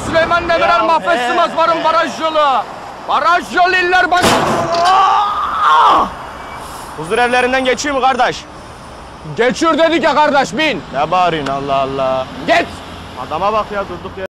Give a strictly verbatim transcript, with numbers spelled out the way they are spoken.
Süleyman Demirel, Ya, Mahfez he, Sımaz varım he. baraj yolu. Baraj yolu iller baş... Huzur evlerinden geçiyor mu kardeş? Geçür dedik ya kardeş, bin. Ne bağırıyorsun Allah Allah. Geç. Adama bak ya, durduk ya.